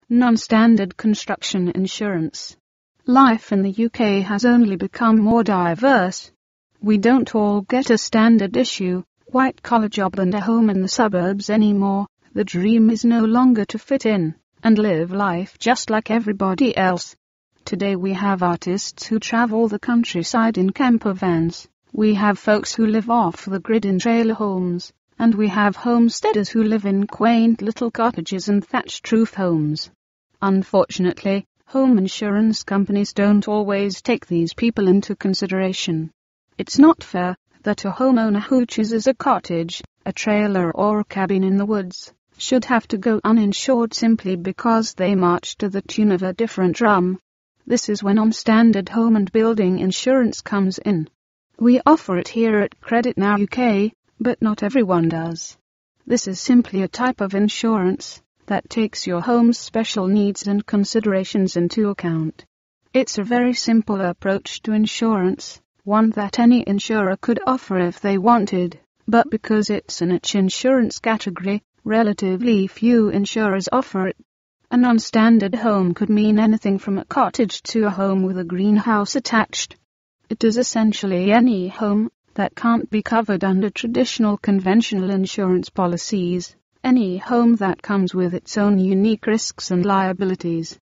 Non-standard construction insurance. Life in the UK has only become more diverse. We don't all get a standard issue, white-collar job and a home in the suburbs anymore. The dream is no longer to fit in and live life just like everybody else. Today we have artists who travel the countryside in camper vans. We have folks who live off the grid in trailer homes. And we have homesteaders who live in quaint little cottages and thatched roof homes. Unfortunately, home insurance companies don't always take these people into consideration. It's not fair that a homeowner who chooses a cottage, a trailer or a cabin in the woods should have to go uninsured simply because they march to the tune of a different drum. This is when non-standard home and building insurance comes in. We offer it here at Credit Now UK, but not everyone does. This is simply a type of insurance that takes your home's special needs and considerations into account. It's a very simple approach to insurance, one that any insurer could offer if they wanted, but because it's a niche insurance category, relatively few insurers offer it. A non-standard home could mean anything from a cottage to a home with a greenhouse attached. It is essentially any home that can't be covered under traditional conventional insurance policies, any home that comes with its own unique risks and liabilities.